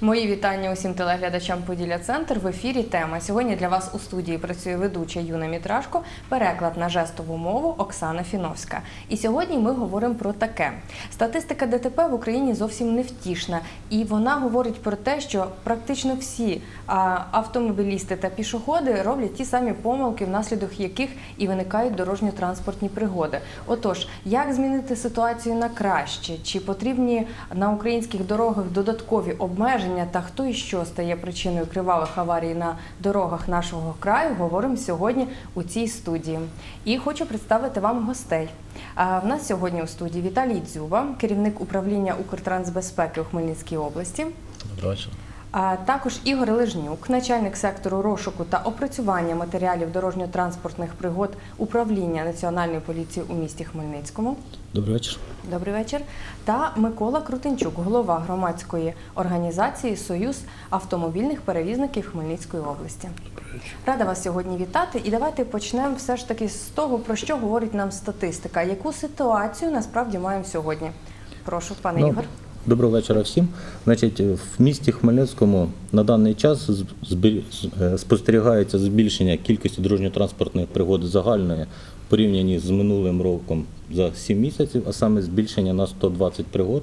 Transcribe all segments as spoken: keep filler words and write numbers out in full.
Мої вітання усім телеглядачам Поділля Центр. В ефірі тема. Сьогодні для вас у студії працює ведуча Юна Мітрашко, переклад на жестову мову Оксана Фіновська. І сьогодні ми говоримо про таке. Статистика ДТП в Україні зовсім не втішна. І вона говорить про те, що практично всі а, автомобілісти та пішоходи роблять ті самі помилки, внаслідок яких і виникають дорожньо-транспортні пригоди. Отож, як змінити ситуацію на краще? Чи потрібні на українських дорогах додаткові обмеження та хто і що стає причиною кривавих аварій на дорогах нашого краю, говоримо сьогодні у цій студії. І хочу представити вам гостей. В нас сьогодні у студії Віталій Дзюба, керівник управління Укртрансбезпеки у Хмельницькій області. Доброго вечора. А також Ігор Лежнюк, начальник сектору розшуку та опрацювання матеріалів дорожньо-транспортних пригод управління Національної поліції у місті Хмельницькому. Добрий вечір. Добрий вечір. Та Микола Крутенчук, голова громадської організації «Союз автомобільних перевізників Хмельницької області». Добрий вечір. Рада вас сьогодні вітати. І давайте почнемо все ж таки з того, про що говорить нам статистика. Яку ситуацію насправді маємо сьогодні? Прошу, пане Ну, Ігор. Доброго вечора всім. Значить, в місті Хмельницькому на даний час спостерігається збільшення кількості дорожньо-транспортних пригод загальної в порівнянні з минулим роком за сім місяців, а саме збільшення на сто двадцять пригод.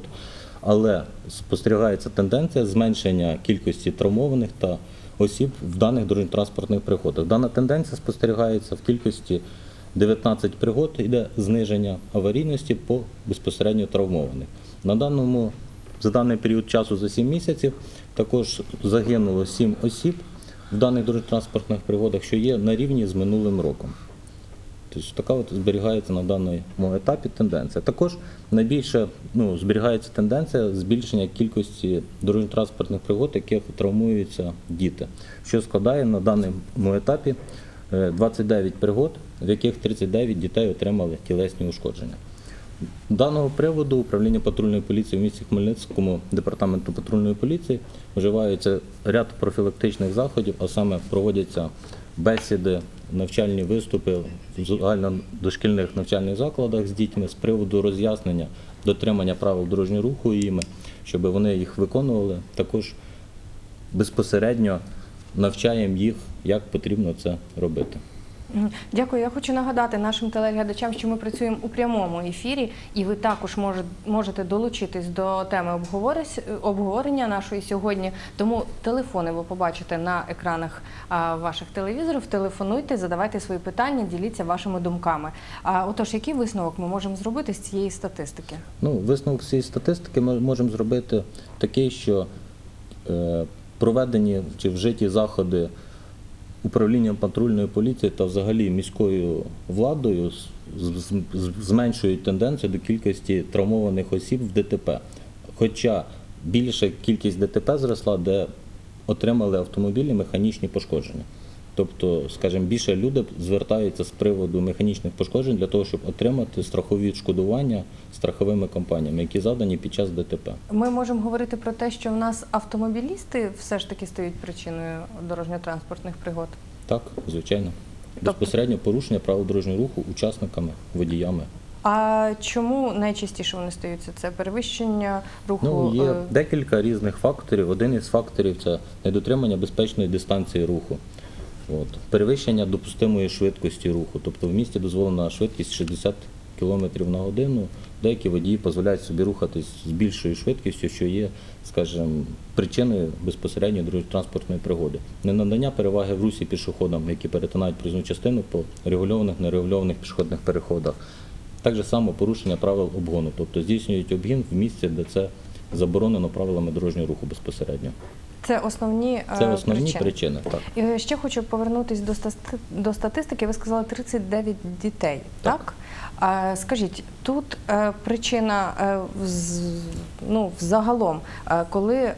Але спостерігається тенденція зменшення кількості травмованих та осіб в даних дорожньо-транспортних пригодах. Дана тенденція спостерігається в кількості дев'ятнадцять пригод, йде зниження аварійності по безпосередньо травмованих. На даному, за даний період часу, за сім місяців, також загинуло сім осіб в даних дорожньо-транспортних пригодах, що є на рівні з минулим роком. Тобто така от зберігається на даному етапі тенденція. Також найбільше ну, зберігається тенденція збільшення кількості дорожньо-транспортних пригод, яких травмуються діти, що складає на даному етапі двадцять дев'ять пригод, в яких тридцять дев'ять дітей отримали тілесні ушкодження. З даного приводу управління патрульної поліції в місті Хмельницькому, департаменту патрульної поліції, вживаються ряд профілактичних заходів, а саме проводяться бесіди, навчальні виступи в загальнодошкільних навчальних закладах з дітьми з приводу роз'яснення, дотримання правил дорожнього руху їми, щоб вони їх виконували. Також безпосередньо навчаємо їх, як потрібно це робити. Дякую. Я хочу нагадати нашим телеглядачам, що ми працюємо у прямому ефірі, і ви також можете долучитись до теми обговорення нашої сьогодні. Тому телефони ви побачите на екранах ваших телевізорів. Телефонуйте, задавайте свої питання, діліться вашими думками. Отож, який висновок ми можемо зробити з цієї статистики? Ну, висновок з цієї статистики ми можемо зробити такий, що е, проведені чи вжиті заходи управлінням патрульної поліції та взагалі міською владою зменшують тенденцію до кількості травмованих осіб в ДТП. Хоча більша кількість ДТП зросла, де отримали автомобілі механічні пошкодження. Тобто, скажімо, більше люди звертаються з приводу механічних пошкоджень для того, щоб отримати страхові відшкодування страховими компаніями, які задані під час ДТП. Ми можемо говорити про те, що в нас автомобілісти все ж таки стають причиною дорожньо-транспортних пригод? Так, звичайно. Безпосередньо порушення правил дорожнього руху учасниками, водіями. А чому найчастіше вони стаються? Це перевищення руху? Ну, є декілька різних факторів. Один із факторів – це недотримання безпечної дистанції руху. От. Перевищення допустимої швидкості руху. Тобто в місті дозволена швидкість шістдесят кілометрів на годину. Деякі водії дозволяють собі рухатись з більшою швидкістю, що є, скажімо, причиною безпосередньо дорожньо-транспортної пригоди. Ненадання переваги в русі пішоходам, які перетинають проїзну частину по регульованих, нерегульованих пішохідних переходах. Так же само порушення правил обгону. Тобто здійснюють обгін в місці, де це заборонено правилами дорожнього руху безпосередньо. Це основні, Це основні причини. причини, так. І ще хочу повернутися до, стати... до статистики. Ви сказали тридцять дев'ять дітей, так? так? А, скажіть, тут е, причина е, в, ну, взагалом, е, коли е,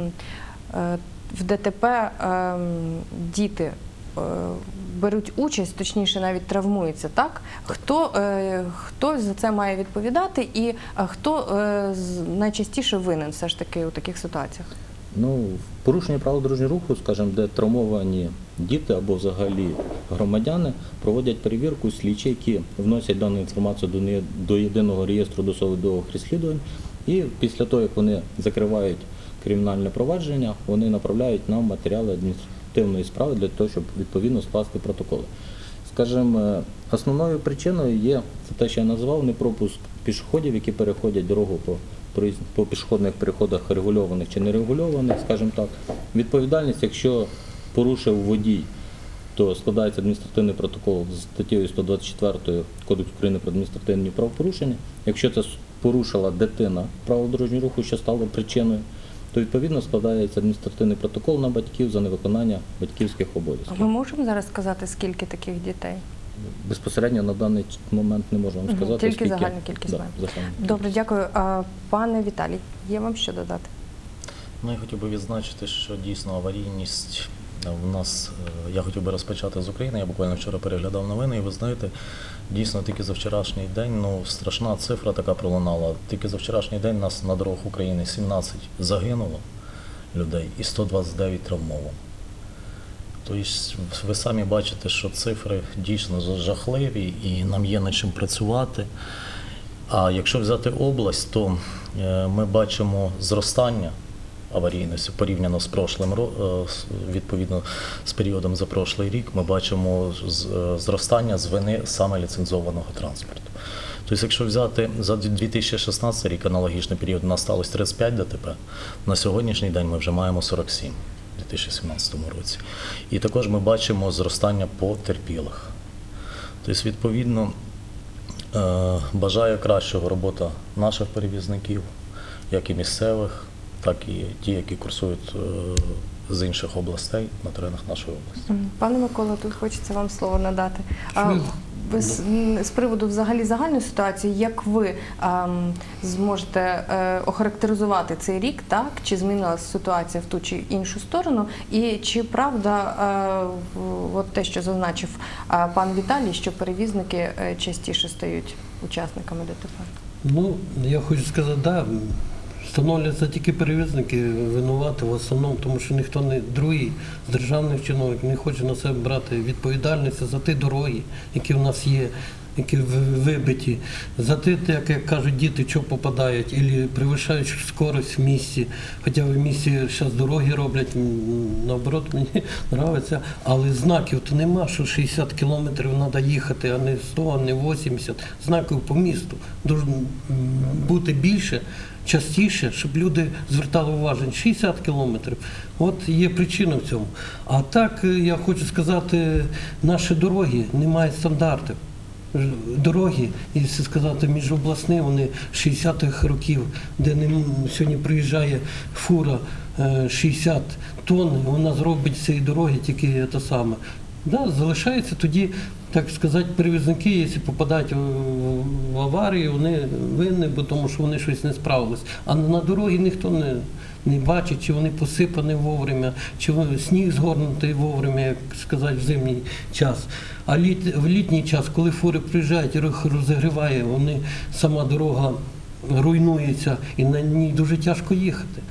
е, в ДТП е, діти е, беруть участь, точніше навіть травмуються, так? Хто, е, хто за це має відповідати і е, хто е, найчастіше винен все ж таки у таких ситуаціях? Ну, порушення правил дорожнього руху, скажімо, де травмовані діти або взагалі громадяни проводять перевірку слідчі, які вносять дану інформацію до єдиного реєстру досудових розслідувань, і після того, як вони закривають кримінальне провадження, вони направляють нам матеріали адміністративної справи для того, щоб відповідно скласти протоколи. Скажімо, основною причиною є це те, що я назвав, непропуск пішоходів, які переходять дорогу по, проїзд- по пішохідних переходах регульованих чи нерегульованих, скажімо так. Відповідальність, якщо порушив водій, то складається адміністративний протокол з статтею сто двадцять четвертою Кодексу України про адміністративні правопорушення. Якщо це порушила дитина правил дорожнього руху, що стало причиною, то відповідно складається адміністративний протокол на батьків за невиконання батьківських А обов'язків. ми можемо зараз сказати, скільки таких дітей? Безпосередньо на даний момент не можу вам Мгм, сказати. тільки скільки. загальну кількість Да, маємо. загальну кількість. Добре, дякую. А, пане Віталій, є вам що додати? Ну, я хотів би відзначити, що дійсно аварійність в нас, е, я хотів би розпочати з України, я буквально вчора переглядав новини, і ви знаєте, дійсно тільки за вчорашній день, ну, страшна цифра така пролунала, тільки за вчорашній день нас на дорогах України сімнадцять загинуло людей і сто двадцять дев'ять травмовано. Тобто ви самі бачите, що цифри дійсно жахливі і нам є над чим працювати. А якщо взяти область, то е, ми бачимо зростання аварійності порівняно з прошлим ро- е, з- відповідно з періодом за прошлий рік, ми бачимо з- е, зростання з вини саме ліцензованого транспорту. Тобто, якщо взяти за дві тисячі шістнадцятий рік аналогічний період, у нас сталося тридцять п'ять ДТП, на сьогоднішній день ми вже маємо сорок сім у дві тисячі сімнадцятому році. І також ми бачимо зростання потерпілих. Тобто, відповідно, е, бажаю кращого робота наших перевізників, як і місцевих, так і ті, які курсують е, з інших областей на теренах нашої області. Мгм. Пане Миколо, тут хочеться вам слово надати. А, ви з, м, з приводу взагалі загальної ситуації, як ви ем, зможете е, охарактеризувати цей рік, так? Чи змінилася ситуація в ту чи іншу сторону? І чи правда е, в- от те, що зазначив е, пан Віталій, що перевізники е, частіше стають учасниками ДТП? Ну, я хочу сказати, да, встановлюються тільки перевізники винувати в основному, тому що ніхто не другий з державних чиновників не хоче на себе брати відповідальність за ті дороги, які в нас є, які в- вибиті, за те, як, як кажуть діти, що попадають, або перевищають скорість в місті. Хоча в місті зараз дороги роблять, м, наоборот, мені подобається, але знаків то нема, що шістдесят кілометрів треба їхати, а не сто, а не вісімдесят. Знаків по місту дуже бути більше, частіше, щоб люди звертали увагу. шістдесят кілометрів. От є причина в цьому. А так, е, я хочу сказати, наші дороги не мають стандартів. Ж- Дороги, якщо сказати, міжобласні, вони шістдесятих років, де не м- сьогодні приїжджає фура е, шістдесят тонн, вона зробить цієї дороги тільки те саме. Да, залишається тоді, так сказати, перевізники, якщо попадають в, в аварію, вони винні, бо тому що вони щось не справились. А на дорогі ніхто не, не бачить, чи вони посипані вовремя, чи вони- сніг згорнутий вовремя, як сказати, в зимній час. А літ, в літній час, коли фури приїжджають і їх розігріває, вони, сама дорога руйнується і на ній дуже тяжко їхати.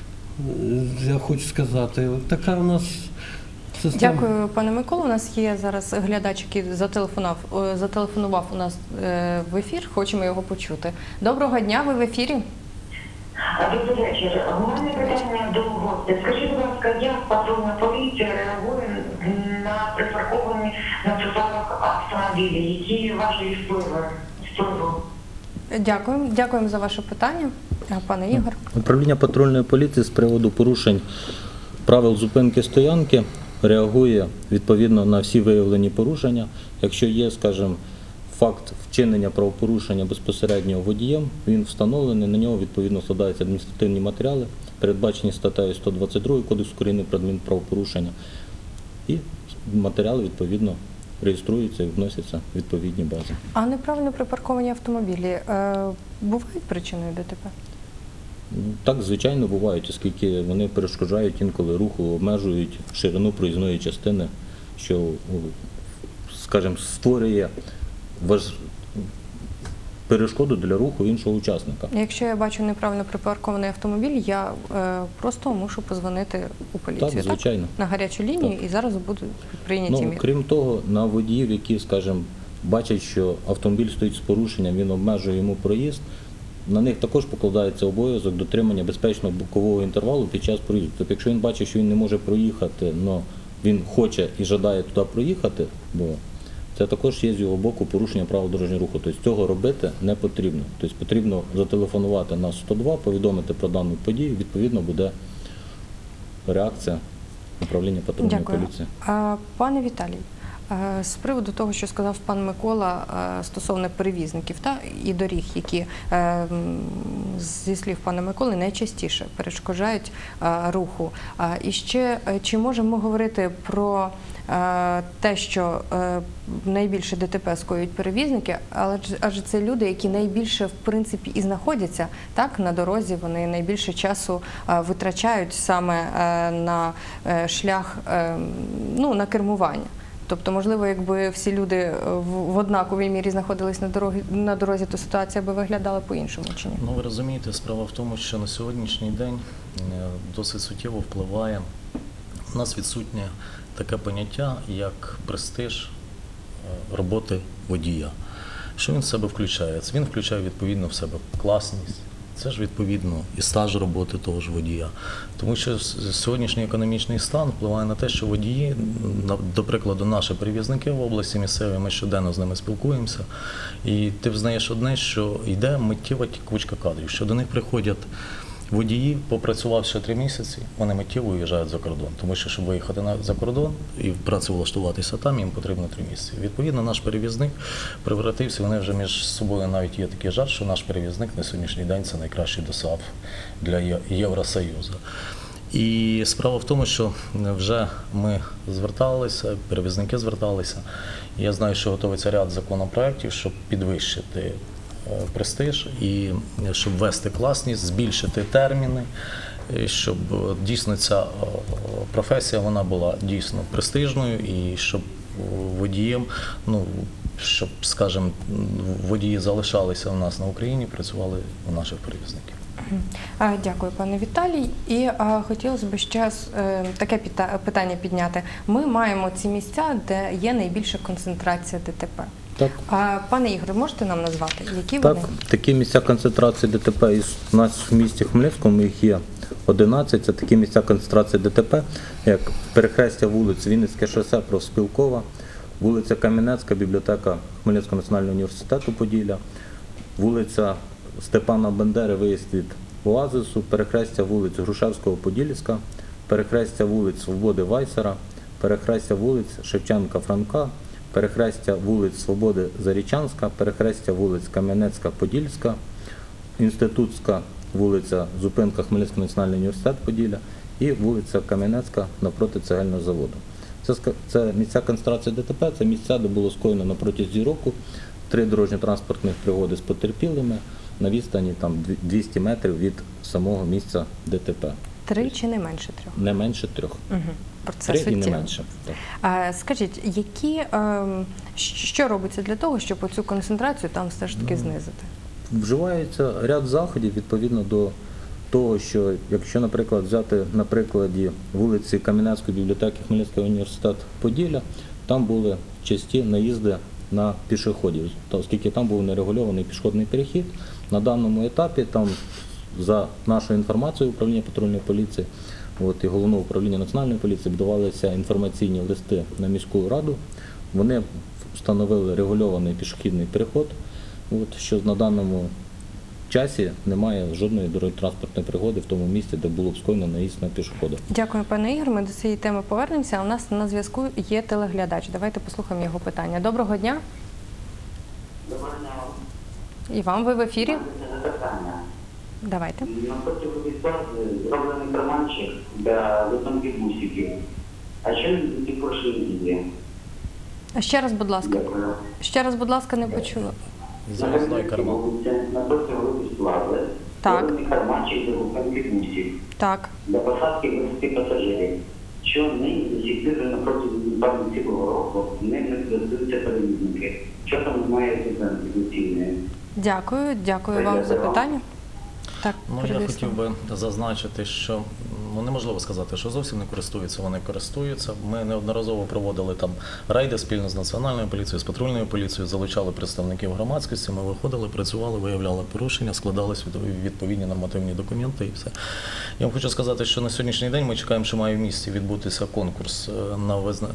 Я хочу сказати, така у нас система. Дякую, пане Миколо. У нас є зараз глядач, який зателефонував, о, зателефонував у нас е, в ефір. Хочемо його почути. Доброго дня, ви в ефірі. Добрий вечір. У мене питання до гостя. Скажіть, будь ласка, як патрульна поліція реагує на припарковані на тротуарах автомобілі? Які ваші впливи? впливу? Дякуємо. Дякуємо за ваше питання, А, пане Ігор. Управління патрульної поліції з приводу порушень правил зупинки стоянки реагує відповідно на всі виявлені порушення. Якщо є, скажімо, факт вчинення правопорушення безпосередньо водієм, він встановлений, на нього відповідно складаються адміністративні матеріали, передбачені статтею сто двадцять два Кодексу України про адмінправопорушення. І матеріали відповідно реєструються і вносяться в відповідні бази. А неправильно припарковані автомобілі е, бувають причиною ДТП? Ну, так, звичайно, бувають, оскільки вони перешкоджають інколи руху, обмежують ширину проїзної частини, що, скажімо, створює важ... перешкоду для руху іншого учасника. Якщо я бачу неправильно припаркований автомобіль, я е, просто мушу позвонити у поліцію, Так, звичайно. На гарячу лінію, Так. і зараз будуть прийняті Ну, міри. крім того, на водіїв, які, скажімо, бачать, що автомобіль стоїть з порушенням, він обмежує йому проїзд, на них також покладається обов'язок дотримання безпечного бокового інтервалу під час проїзду. Тобто, якщо він бачить, що він не може проїхати, але він хоче і жадає туди проїхати, бо це також є з його боку порушення правил дорожнього руху. Тобто цього робити не потрібно. Тобто потрібно зателефонувати на сто два, повідомити про дану подію, відповідно буде реакція управління патрульної Дякую. поліції. А, Пане Віталій, е, з приводу того, що сказав пан Микола е, стосовно перевізників та і доріг, які е, м, зі слів пана Миколи найчастіше перешкоджають е, руху. А, І ще е, чи можемо говорити про е, те, що е, найбільше ДТП скоюють перевізники, але ж- адже це люди, які найбільше в принципі і знаходяться так на дорозі, вони найбільше часу е, витрачають саме е, на е, шлях, е, ну, на кермування. Тобто, можливо, якби всі люди в, в однаковій мірі знаходились на дорозі, на дорозі, то ситуація би виглядала по-іншому, чи ні? Ну, ви розумієте, справа в тому, що на сьогоднішній день е, досить суттєво впливає, у нас відсутнє таке поняття, як престиж е, роботи водія. Що він в себе включає? Він включає відповідно в себе класність, це ж відповідно і стаж роботи того ж водія. Тому що с- сьогоднішній економічний стан впливає на те, що водії, на- до прикладу, наші перевізники в області місцеві, ми щоденно з ними спілкуємося, і ти взнаєш одне, що йде миттєва тікучка кадрів, що до них приходять водії, попрацювавши три місяці, вони миттєво уїжджають за кордон. Тому що, щоб виїхати на, за кордон і працевлаштуватися там, їм потрібно три місяці. Відповідно, наш перевізник превратився, вони вже між собою навіть є такий жарт, що наш перевізник на сьогоднішній день це найкращий ДОСААФ для Є- Євросоюзу. І справа в тому, що вже ми зверталися, перевізники зверталися. Я знаю, що готується ряд законопроєктів, щоб підвищити е, престиж і щоб ввести класність, збільшити терміни, і щоб е, дійсно ця е, професія вона була дійсно престижною і щоб е, водієм, ну щоб, скажімо, водії залишалися у нас на Україні, працювали у наших перевізників. А, Дякую, пане Віталій. І а, хотілося б ще е, таке пита- питання підняти. Ми маємо ці місця, де є найбільша концентрація ДТП. Так. А, пане Ігоре, можете нам назвати, які Так, вони? такі місця концентрації ДТП із у нас в місті Хмельницькому їх є одинадцять. Це такі місця концентрації ДТП, як перехрестя вулиць Вінницьке шосе, Профспілкова, вулиця Кам'янецька, бібліотека Хмельницького національного університету Поділля, вулиця Степана Бандери, виїзд від Оазису, перехрестя вулиць Грушевського, Подільська, перехрестя вулиць Свободи Вайсера, перехрестя вулиць Шевченка Франка, перехрестя вулиць Свободи Зарічанська, перехрестя вулиць Кам'янецька, Подільська, Інститутська вулиця, зупинка Хмельницький національний університет Поділля і вулиця Кам'янецька навпроти цегельного заводу. Це, ска- це місця концентрації ДТП, це місця, де було скоєно на протязі року три дорожньо-транспортних пригоди з потерпілими на відстані там дві- двісті метрів від самого місця ДТП. Три чи не менше трьох? Не менше трьох. Угу. Про це Три і не суттєво. менше. Так. А, скажіть, які, ем, щ- що робиться для того, щоб оцю концентрацію там все ж таки Ну, знизити? Вживається ряд заходів відповідно до того, що якщо, наприклад, взяти на прикладі вулиці Кам'янецької бібліотеки Хмельницького університету Поділля, там були часті наїзди на пішоходів, та оскільки там був нерегульований пішохідний перехід. На даному етапі там, за нашою інформацією управління патрульної поліції, от, і головного управління національної поліції будувалися інформаційні листи на міську раду. Вони встановили регульований пішохідний переход, от, що на даному часі немає жодної дорожньо-транспортної пригоди в тому місці, де було б скоєно наїзд на пішохода. Дякую, пане Ігор. Ми до цієї теми повернемося. А у нас на зв'язку є телеглядач. Давайте послухаємо його питання. Доброго дня. Доброго дня. І вам, ви в ефірі? Це запитання. Давайте. Напроти вулиці зроблений карманчик для зупинки бусиків. А що він ті гроші їде? А ще раз, будь ласка. Дякую. Ще раз, будь ласка, не почула. Завозной карман. Напроти вулиці Плази Так. зроблений карманчик для зупинки бусів. Так. Для посадки двадцяти пасажирів. Що нині до сих пір напроти певно цілого року ним не користуються перевізники. Що там має зупинки доцільної? Дякую, дякую вам за питання. Так, Ну, я передаю хотів слово. би зазначити, що ну неможливо сказати, що зовсім не користуються, вони користуються. Ми неодноразово проводили там рейди спільно з Національною поліцією, з патрульною поліцією, залучали представників громадськості, ми виходили, працювали, виявляли порушення, складались відповідні нормативні документи і все. Я вам хочу сказати, що на сьогоднішній день ми чекаємо, що має в місті відбутися конкурс на, визна...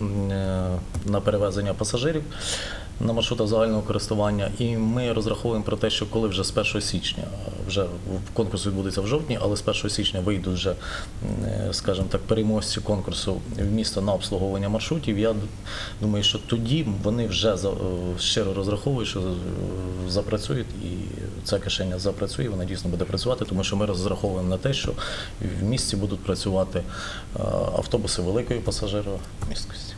на перевезення пасажирів на маршрутах загального користування, і ми розраховуємо про те, що коли вже з першого січня, вже конкурс відбудеться в жовтні, але з першого січня вийдуть вже, скажімо так, переможці конкурсу в місто на обслуговування маршрутів, я думаю, що тоді вони вже щиро розраховують, що запрацюють, і ця кишеня запрацює, вона дійсно буде працювати, тому що ми розраховуємо на те, що в місті будуть працювати автобуси великої пасажиромісткості.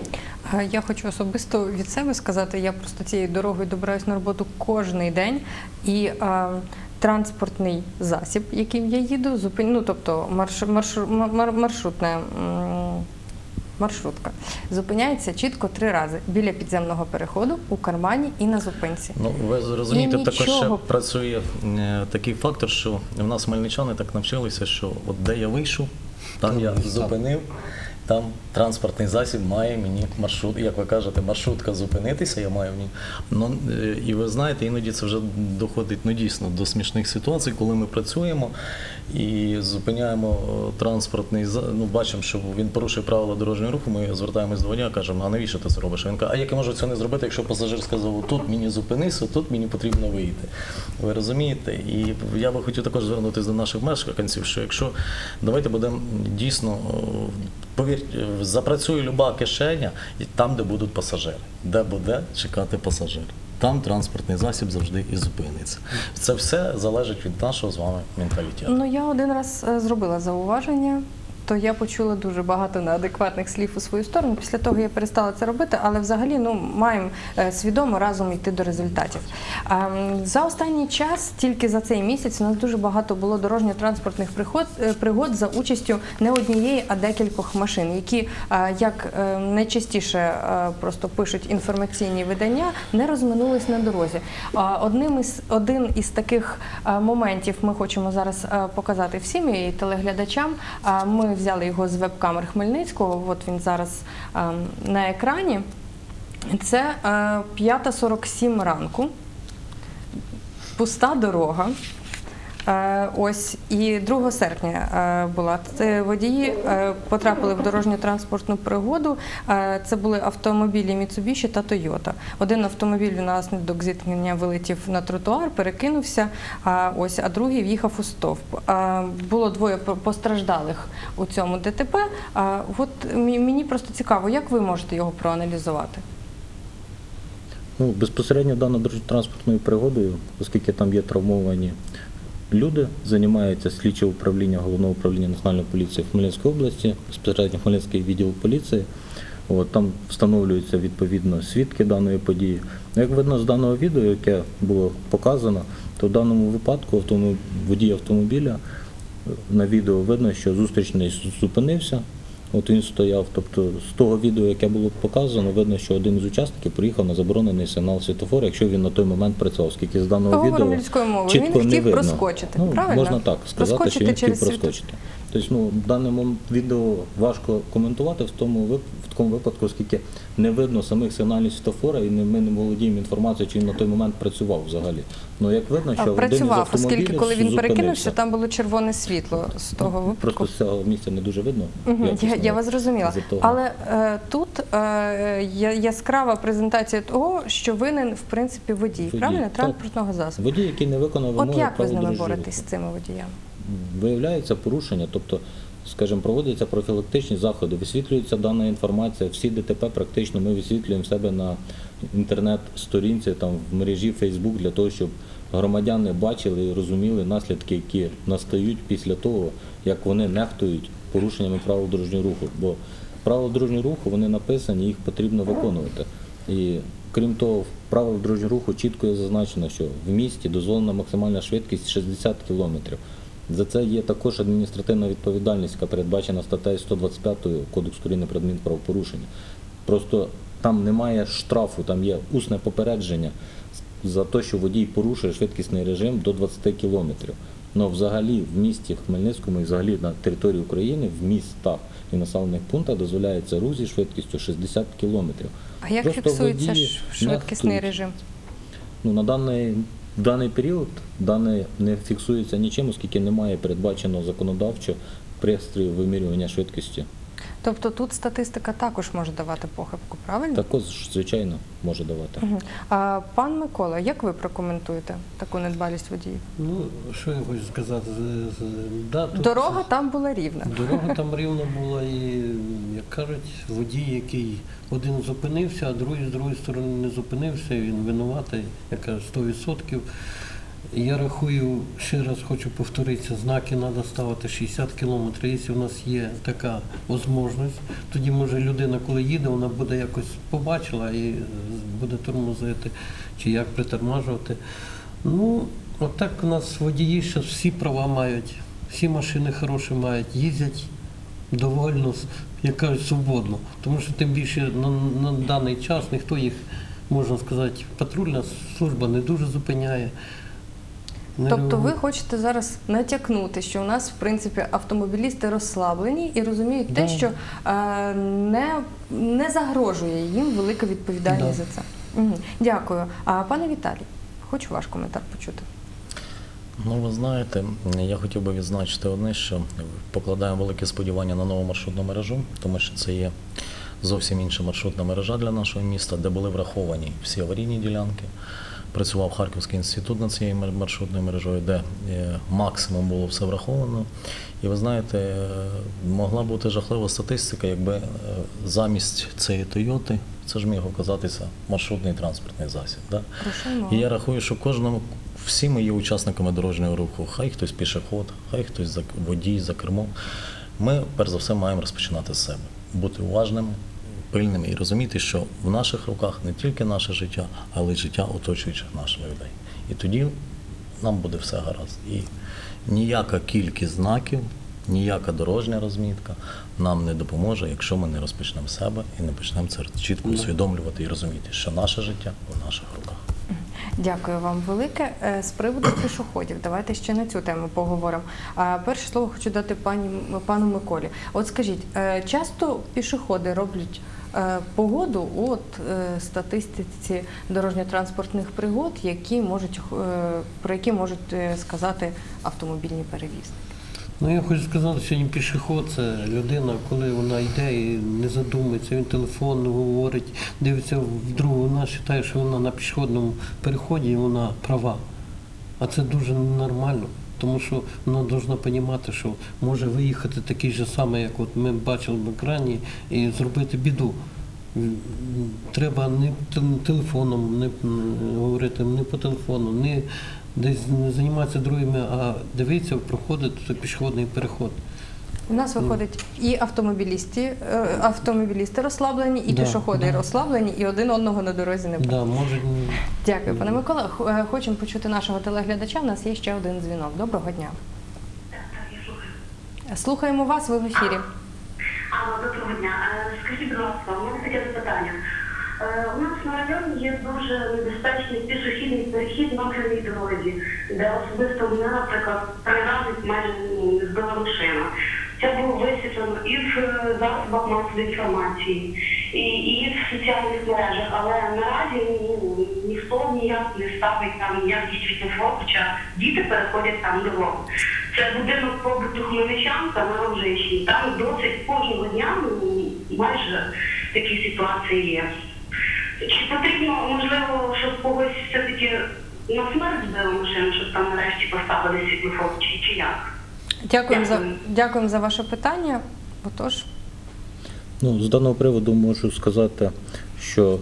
Я хочу особисто від себе сказати, я просто цією дорогою добираюсь на роботу кожен день, і а, транспортний засіб, яким я їду, зупин... ну, тобто марш... Марш... Мар... маршрутна м... маршрутка, зупиняється чітко три рази біля підземного переходу, у кармані і на зупинці. Ну, ви зрозумієте, І також нічого... ще працює е, такий фактор, що в нас хмельничани так навчилися, що от де я вийшов, там я зупинив. Там транспортний засіб має мені маршрут, як ви кажете, маршрутка зупинитися, я маю в ній. Ну, і ви знаєте, іноді це вже доходить ну, дійсно до смішних ситуацій, коли ми працюємо і зупиняємо транспортний засіб, ну, бачимо, що він порушує правила дорожнього руху, ми звертаємось до водія, кажемо, а навіщо ти це робиш? Він каже, а як я можу це не зробити, якщо пасажир сказав, тут мені зупинися, тут мені потрібно вийти. Ви розумієте? І я би хотів також звернутися до наших мешканців, що якщо давайте будемо дійсно, повірте, запрацює люба кишеня і там, де будуть пасажири, де буде чекати пасажир. Там транспортний засіб завжди і зупиниться. Це все залежить від нашого з вами менталітету. Ну, я один раз е, зробила зауваження, то я почула дуже багато неадекватних слів у свою сторону. Після того я перестала це робити, але взагалі ну, маємо е, свідомо разом йти до результатів. Е, за останній час, тільки за цей місяць, у нас дуже багато було дорожньо-транспортних пригод, е, пригод за участю не однієї, а декількох машин, які, е, як е, найчастіше е, просто пишуть інформаційні видання, не розминулись на дорозі. Е, одним із, один із таких е, моментів ми хочемо зараз е, показати всім і телеглядачам. Е, ми взяли його з веб-камер Хмельницького, от він зараз е, на екрані. Це е, п'ята сорок сім ранку, пуста дорога. Е, ось, і другого серпня е, була. Це водії е, потрапили в дорожньо-транспортну пригоду. Е, це були автомобілі Mitsubishi та Toyota. Один автомобіль внаслідок зіткнення вилетів на тротуар, перекинувся, е, ось, а другий в'їхав у стовп. Е, було двоє постраждалих у цьому ДТП. Е, от мені просто цікаво, як ви можете його проаналізувати? Ну, безпосередньо даною дорожньо-транспортною пригодою, оскільки там є травмовані люди, займається слідче управління Головного управління Національної поліції в Хмельницькій області, безпосередньо Хмельницький відділ поліції. От, там встановлюються відповідно свідки даної події. Як видно з даного відео, яке було показано, то в даному випадку автомоб... водій автомобіля на відео видно, що зустрічний зупинився. От він стояв, тобто з того відео, яке було показано, видно, що один із учасників приїхав на заборонений сигнал світлофора, якщо він на той момент працював, оскільки з даного Поговоримо відео людською мовою. чітко Він не хотів видно. проскочити, Ну, правильно? можна так сказати, Проскочити що він хотів через світло- проскочити. Тобто, ну, в даному відео важко коментувати в тому вип- в такому випадку, оскільки не видно самих сигналів світлофора і не, ми не володіємо інформацією, чи він на той момент працював взагалі. Ну, як видно, що А, один із працював, автомобілів оскільки коли він зупинився. перекинувся, там було червоне світло з того випадку. Просто з цього місця не дуже видно. Мгм, якісно, Я, я вас зрозуміла. із-за того. Але е, тут е, я- яскрава презентація того, що винен, в принципі, водій, Водій, правильно? так. Транспортного засобу. Водій, який не виконав вимоги От як ви з правил ними дорожнього боретесь, з руху. цими водіями? Виявляється порушення, тобто, скажімо, проводяться профілактичні заходи, висвітлюється дана інформація, всі ДТП практично ми висвітлюємо в себе на інтернет-сторінці, там в мережі Facebook, для того, щоб громадяни бачили і розуміли наслідки, які настають після того, як вони нехтують порушеннями правил дорожнього руху. Бо правила дорожнього руху, вони написані, їх потрібно виконувати. І крім того, в правилах дорожнього руху чітко є зазначено, що в місті дозволена максимальна швидкість шістдесят кілометрів. За це є також адміністративна відповідальність, яка передбачена статтею сто двадцять п'ятою Кодексу України про адмінправопорушення. Просто там немає штрафу, там є усне попередження за те, що водій порушує швидкісний режим до двадцяти кілометрів. Але взагалі в місті Хмельницькому і взагалі на території України в містах і населених пунктах дозволяється рух зі швидкістю шістдесят кілометрів. А як Просто фіксується водії ш- швидкісний нехтують. режим? Ну, на даний, в даний період даний не фіксується нічим, оскільки немає передбаченого законодавчо пристрою вимірювання швидкості. Тобто тут статистика також може давати похибку, правильно? Також, звичайно, може давати. Мгм. А, пан Микола, як ви прокоментуєте таку недбалість водіїв? Ну, що я хочу сказати? З- з- да, тут Дорога там була рівна. Дорога там рівна була і, як кажуть, водій, який один зупинився, а другий з другої сторони не зупинився, і він винуватий, я кажу, сто відсотків. Я рахую, ще раз хочу повторитися, знаки треба ставити шістдесят кілометрів. Якщо в нас є така можливість, тоді може людина, коли їде, вона буде якось побачила і буде тормозити, чи як притормажувати. Ну, отак у нас водії зараз всі права мають, всі машини хороші мають, їздять довольно, як кажуть, свободно. Тому що тим більше на, на даний час ніхто їх, можна сказати, патрульна служба не дуже зупиняє. Не Тобто ви реагує. хочете зараз натякнути, що у нас, в принципі, автомобілісти розслаблені і розуміють те, Да. що е, не, не загрожує їм велика відповідальність Да. за це. Мгм. Дякую. А пане Віталій, хочу ваш коментар почути. Ну, ви знаєте, я хотів би відзначити одне, що покладаємо велике сподівання на нову маршрутну мережу, тому що це є зовсім інша маршрутна мережа для нашого міста, де були враховані всі аварійні ділянки. Працював Харківський інститут над цією мар- маршрутною мережою, де е, максимум було все враховано. І ви знаєте, е, могла бути жахлива статистика, якби е, замість цієї Тойоти це ж міг оказатися маршрутний транспортний засіб. Да? Прошу. І я рахую, що кожному, всі ми є учасниками дорожнього руху, хай хтось пішоход, хай хтось за- водій за кермом. Ми, перш за все, маємо розпочинати з себе, бути уважними, пильними і розуміти, що в наших руках не тільки наше життя, але й життя оточуючих наших людей. І тоді нам буде все гаразд. І ніяка кількість знаків, ніяка дорожня розмітка нам не допоможе, якщо ми не розпочнемо з себе і не почнемо це чітко усвідомлювати і розуміти, що наше життя в наших руках. Дякую вам велике. Е, З приводу пішоходів, давайте ще на цю тему поговоримо. А перше слово хочу дати пані пану Миколі. От скажіть, е, часто пішоходи роблять е, погоду у от е, статистиці дорожньо-транспортних пригод, які можуть е, про які можуть е, сказати автомобільні перевізники? Ну, я хочу сказати, що сьогодні пішоход – це людина, коли вона йде і не задумується, він телефон говорить, дивиться в другу, вона вважає, що вона на пішохідному переході і вона права. А це дуже ненормально, тому що вона повинна розуміти, що може виїхати такий же самий, як от ми бачили в екрані, і зробити біду. Треба не телефоном не говорити, не по телефону, не десь не займатися другими, а дивитися, проходить пішохідний переход. У нас виходить і автомобілісти, е, автомобілісти розслаблені, і Да, пішоходи да. розслаблені, і один одного на дорозі не бачать. Да, може, Дякую, пане Микола. Х- е, Хочемо почути нашого телеглядача. У нас є ще один дзвінок. Доброго дня. Так, так, я слухаю. Слухаємо вас, ви в ефірі. Алло, доброго дня. Е, Скажіть, будь ласка, у мене таке запитання. Е, У нас на районі є дуже небезпечний пішохідний перехід на окремій дорозі, де особисто мене, наприклад, три рази майже ну, не збила машина. Це було висвітлено і в е, засобах масової інформації, і, і в соціальних мережах, але наразі ну, ніхто ніяк не ставить там ніякий світлофор, хоча діти переходять там дорогу. Це будинок побуту Хмельничанка на Рожищі. Там досить кожного дня ну, майже такі ситуації є. Чи потрібно, можливо, щоб когось все-таки на смерть збили машину, щоб там нарешті поставили світлофор, чи, чи як? Дякуємо за, Дякую. дякуємо за ваше питання. Отож, Ну, з даного приводу можу сказати, що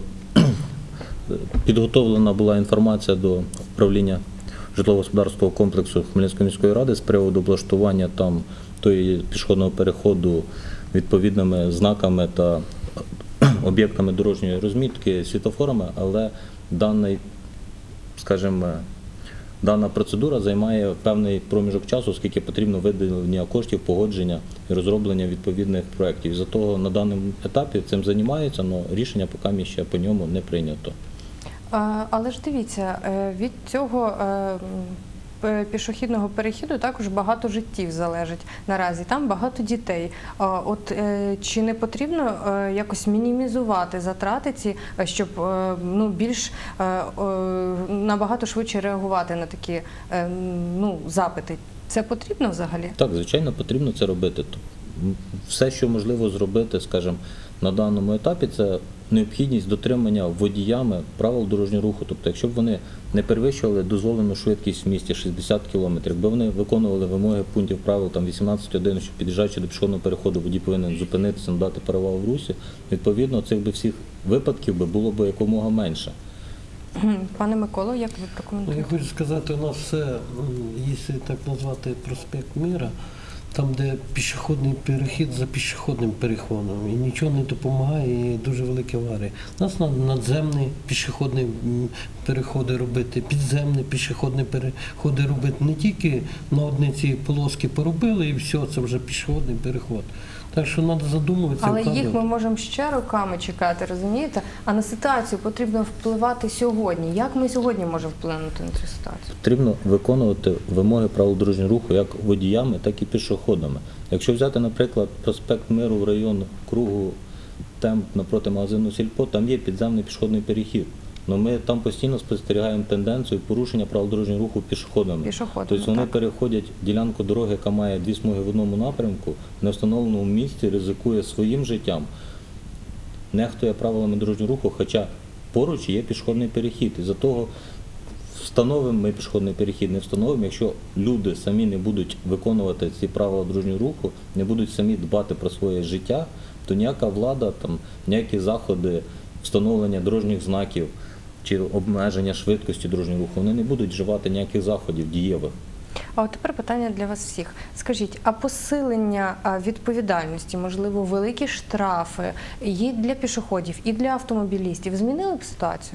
підготовлена була інформація до управління житлово-господарського комплексу Хмельницької міської ради з приводу облаштування там тої пішохідного переходу відповідними знаками та об'єктами дорожньої розмітки, світлофорами, але даний, скажімо, дана процедура займає певний проміжок часу, оскільки потрібно виділення коштів, погодження і розроблення відповідних проєктів. За того на даному етапі цим займаються, але рішення поки ще по ньому не прийнято. А, але ж дивіться, е, від цього е, м, е, пішохідного перехіду також багато життів залежить наразі. Там багато дітей. А, От е, чи не потрібно е, якось мінімізувати затрати ці, е, щоб е, ну, більш е, е, набагато швидше реагувати на такі е, ну, запити? Це потрібно взагалі? Так, звичайно, потрібно це робити. Т- м, Все, що можливо зробити, скажімо, на даному етапі, це необхідність дотримання водіями правил дорожнього руху. Тобто, якщо б вони не перевищували дозволену швидкість в місті шістдесят кілометрів, якби вони виконували вимоги пунктів правил там вісімнадцять один, що під'їжджаючи до пішохідного переходу, водій повинен зупинитися, надати перевагу в русі, відповідно, цих би всіх випадків би було б якомога менше. Пане Миколо, як ви Ну, я прокоментуєте? хочу сказати, у нас все, м, якщо так назвати проспект Мира, там, де пішохідний перехід за пішохідним переходом, і нічого не допомагає, і дуже великі аварії. У нас треба надземні пішохідні м, переходи робити, підземні пішохідні переходи робити. Не тільки на одні ці полоски поробили і все, це вже пішохідний переход. Так що треба задумуватися. Але їх вкладувати. ми можемо ще роками чекати, розумієте? А на ситуацію потрібно впливати сьогодні. Як ми сьогодні можемо вплинути на цю ситуацію? Потрібно виконувати вимоги правил дорожнього руху як водіями, так і пішоходами. Якщо взяти, наприклад, проспект Миру в район кругу темп напроти магазину Сільпо, там є підземний пішохідний перехід. Но ми там постійно спостерігаємо тенденцію порушення правил дорожнього руху пішоходами. Пішоходами, Тобто вони так. переходять ділянку дороги, яка має дві смуги в одному напрямку, в невстановленому місці, ризикує своїм життям, нехтує правилами дорожнього руху, хоча поруч є пішохідний перехід. І за того встановимо ми пішохідний перехід, не встановимо, якщо люди самі не будуть виконувати ці правила дорожнього руху, не будуть самі дбати про своє життя, то ніяка влада, там, ніякі заходи встановлення дорожніх знаків чи обмеження швидкості дорожнього руху, вони не будуть вживати ніяких заходів дієвих. А от тепер питання для вас всіх. Скажіть, а посилення а, відповідальності, можливо, великі штрафи і для пішоходів, і для автомобілістів змінили б ситуацію?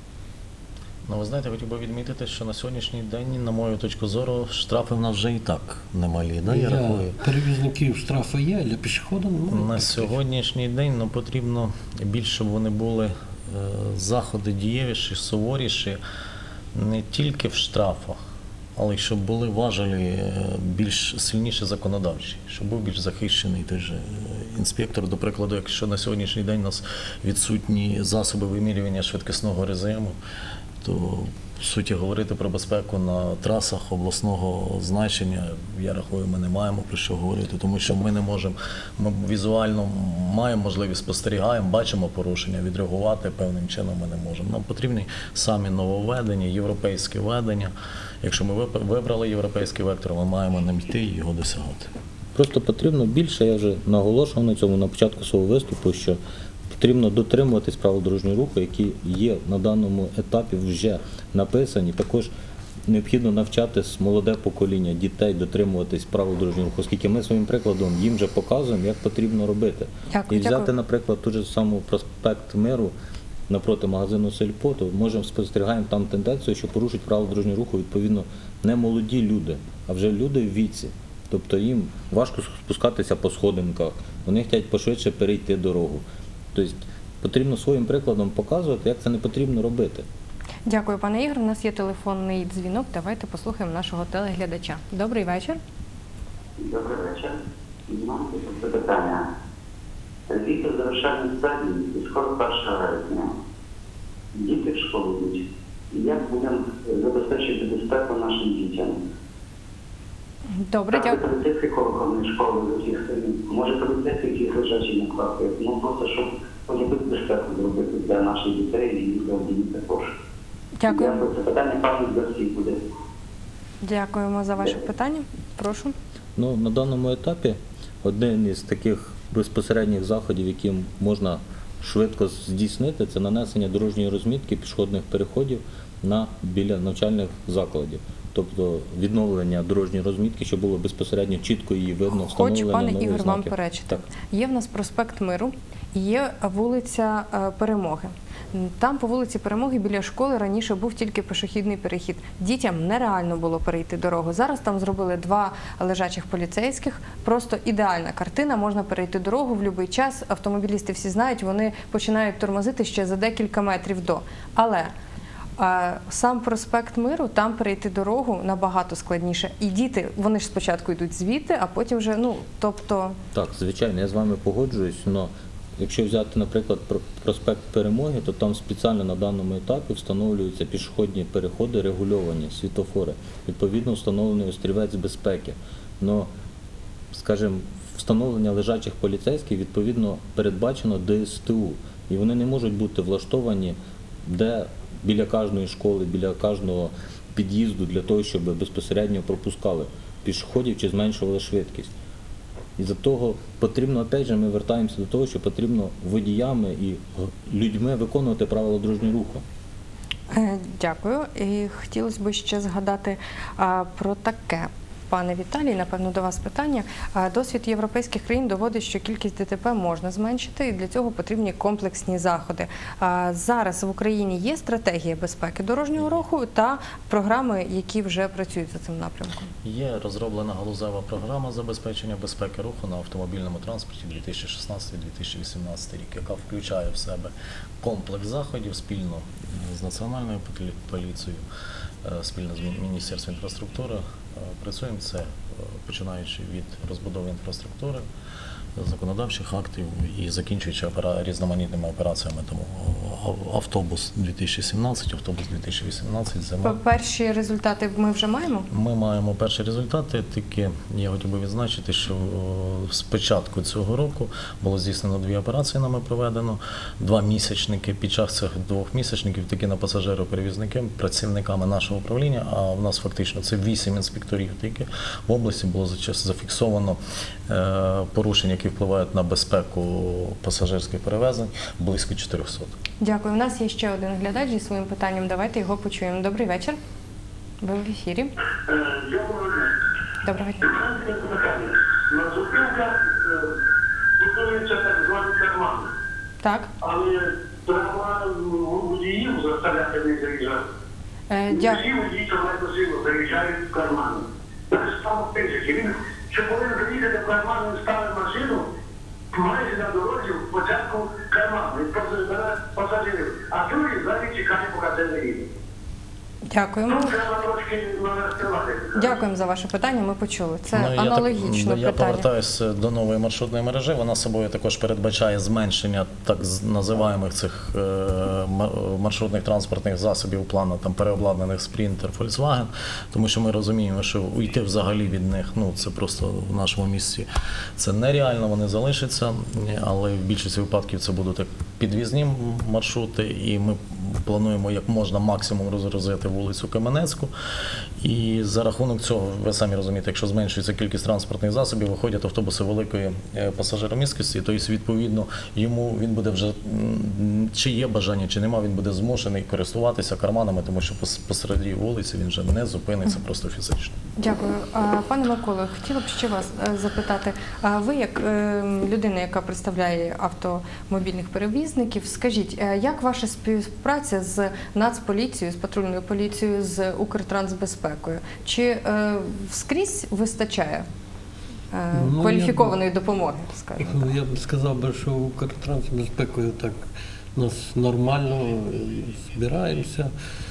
Ну, ви знаєте, хотів би відмітити, що на сьогоднішній день, на мою точку зору, штрафи в нас вже і так немалі. Да, я Для рахую. перевізників штрафи є, а для пішохода немає. На сьогоднішній день ну, потрібно більше, щоб вони були е, заходи дієвіші, суворіші, не тільки в штрафах, але й щоб були важелі е, більш сильніші законодавчі, щоб був більш захищений той же е, інспектор. До прикладу, якщо на сьогоднішній день у нас відсутні засоби вимірювання швидкісного режиму, то в суті говорити про безпеку на трасах обласного значення, я рахую, ми не маємо про що говорити, тому що ми не можемо, ми візуально маємо можливість, спостерігаємо, бачимо порушення, відреагувати певним чином ми не можемо. Нам потрібні самі нововведення, європейські введення. Якщо ми вибрали європейський вектор, ми маємо ним йти і його досягати. Просто потрібно більше, я вже наголошував на цьому на початку свого виступу, що потрібно дотримуватись правил дорожнього руху, які є на даному етапі вже написані. Також необхідно навчати молоде покоління дітей дотримуватись правил дорожнього руху, оскільки ми своїм прикладом їм вже показуємо, як потрібно робити. Дякую, І взяти, дякую. наприклад, ту ж саму проспект Миру напроти магазину Сільпо, то можемо спостерігаємо там тенденцію, що порушують правила дорожнього руху відповідно не молоді люди, а вже люди в віці. Тобто їм важко спускатися по сходинках, вони хочуть пошвидше перейти дорогу. Тобто потрібно своїм прикладом показувати, як це не потрібно робити. Дякую, пане Ігор. У нас є телефонний дзвінок. Давайте послухаємо нашого телеглядача. Добрий вечір. Добрий вечір. Маємо запитання. Діти в завершальній стадії і скоро першого вересня. Діти в школу йдуть. Як будемо забезпечити безпеку нашим дітям? Добре, Так, дякую. поліцейські колокольні школи з усіх сторін. Може поліцейські якісь лежачі накладки. Ну просто щоб хоч безпеку зробити для наших дітей і для дітей також. Дякую. Дякую. Це питання певно для всіх буде. Дякуємо за ваше питання. Прошу. Ну, на даному етапі один із таких безпосередніх заходів, які можна швидко здійснити, це нанесення дорожньої розмітки пішохідних переходів на біля навчальних закладів. Тобто відновлення дорожньої розмітки, щоб було безпосередньо чітко її видно, встановлення Хочу, пане нових Ігор, вам знаків. перечити. Так. Є в нас проспект Миру, є вулиця е, Перемоги. Там по вулиці Перемоги біля школи раніше був тільки пішохідний перехід. Дітям нереально було перейти дорогу. Зараз там зробили два лежачих поліцейських. Просто ідеальна картина, можна перейти дорогу в будь-який час. Автомобілісти всі знають, вони починають тормозити ще за декілька метрів до. Але А сам проспект Миру, там перейти дорогу набагато складніше. І діти, вони ж спочатку йдуть звідти, а потім вже, ну, тобто... Так, звичайно, я з вами погоджуюсь, але якщо взяти, наприклад, про- проспект Перемоги, то там спеціально на даному етапі встановлюються пішохідні переходи, регульовані, світлофори. Відповідно, встановлений острівець безпеки. Но, скажімо, встановлення лежачих поліцейських, відповідно, передбачено Д С Т У. І вони не можуть бути влаштовані, де біля кожної школи, біля кожного під'їзду, для того, щоб безпосередньо пропускали пішоходів чи зменшували швидкість. І за того потрібно, опять же, ми вертаємося до того, що потрібно водіями і людьми виконувати правила дорожнього руху. Е, Дякую. І хотілося б ще згадати а, про таке. Пане Віталій, напевно, до вас питання. А, Досвід європейських країн доводить, що кількість Д Т П можна зменшити, і для цього потрібні комплексні заходи. А, Зараз в Україні є стратегія безпеки дорожнього руху та програми, які вже працюють за цим напрямком. Є розроблена галузева програма забезпечення безпеки руху на автомобільному транспорті дві тисячі шістнадцятий - дві тисячі вісімнадцятий рік, яка включає в себе комплекс заходів спільно з Національною полі- поліцією, е, спільно з Міністерством інфраструктури. Е, Працюємо це, е, починаючи від розбудови інфраструктури, законодавчих актів і закінчуючи опера- різноманітними операціями, тому а- автобус дві тисячі сімнадцять, автобус дві тисячі вісімнадцять, зима. Перші результати ми вже маємо? Ми маємо перші результати, тільки я хотів би відзначити, що о, з початку цього року було здійснено дві операції, нами проведено, два місячники. Під час цих двох місячників таки на пасажироперевізники, працівниками нашого управління, а в нас фактично це вісім інспекторів тільки, в області було зачас- зафіксовано е, порушень, які впливають на безпеку пасажирських перевезень, близько чотирьохсот. Дякую. У нас є ще один глядач зі своїм питанням. Давайте його почуємо. Добрий вечір. Ви в ефірі. Доброго дня. На зупинках будуються так звані кармани, Так. але треба водіїв заставляти не заїжджати. Е, дя- Всі водії чорною силу заїжджають в кармани. Так само в тисячі. Він, що коли заїдете в карман, він ставить машину, майже на дорозі в початку карману, він просто збирає пасажирів, а другий ззаді чекає, поки це заїде. Дякуємо. Треба трошки налаштувати. Дякуємо за ваше питання. Ми почули. Це Ну, я так- аналогічне Я питання. повертаюся до нової маршрутної мережі. Вона собою також передбачає зменшення так з- називаємих цих е, ма- маршрутних транспортних засобів плану там переобладнаних Sprinter, Volkswagen, тому що ми розуміємо, що уйти взагалі від них, ну це просто в нашому місті це нереально, вони залишаться, але в більшості випадків це будуть так підвізні маршрути, і ми плануємо як можна максимум розгрузити вулицю Кам'янецьку. І за рахунок цього, ви самі розумієте, якщо зменшується кількість транспортних засобів, виходять автобуси великої е, пасажиромісткості, то відповідно йому він буде вже, м, чи є бажання, чи нема, він буде змушений користуватися карманами, тому що пос- посеред вулиці він вже не зупиниться просто фізично. Дякую. А, Пане Миколо, хотіла б ще вас е, запитати. А ви, як е, людина, яка представляє автомобільних перевізників, скажіть, е, як ваша співпраця з Нацполіцією, з патрульною поліцією, з Укртрансбезпекою? Чи е, скрізь вистачає е, Ну, я кваліфікованої допомоги, скажімо так? Ну, я б сказав би, що Укртрансбезпекою так у нас нормально е, збираємося.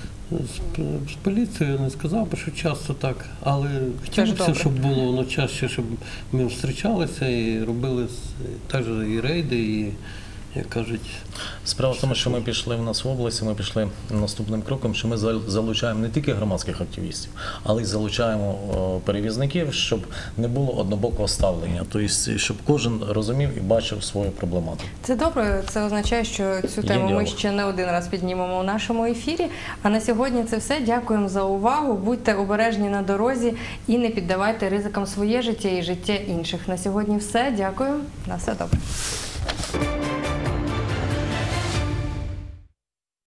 З, з поліцією не сказав би, що часто так, але хотілося, добре. щоб було воно чаще, щоб ми зустрічалися і робили з- теж і рейди, і, як кажуть, Справа в тому, що ми пішли в нас в області, ми пішли наступним кроком, що ми зал- залучаємо не тільки громадських активістів, але й залучаємо о, перевізників, щоб не було однобокого ставлення, тобто, щоб кожен розумів і бачив свою проблематику. Це добре, це означає, що цю Є тему ми діалог. ще не один раз піднімемо у нашому ефірі. А на сьогодні це все. Дякуємо за увагу. Будьте обережні на дорозі і не піддавайте ризикам своє життя і життя інших. На сьогодні все. Дякую. На все добре.